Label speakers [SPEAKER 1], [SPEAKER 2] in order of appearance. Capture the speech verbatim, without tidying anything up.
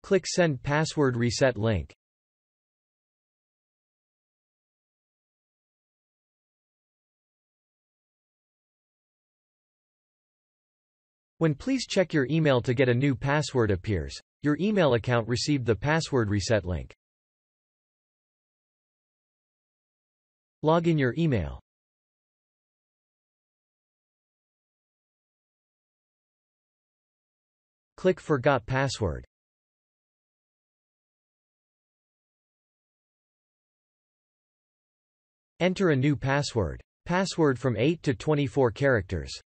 [SPEAKER 1] Click Send Password Reset link. When please check your email to get a new password appears. Your email account received the password reset link. Log in your email. Click Forgot Password. Enter a new password. Password from eight to twenty-four characters.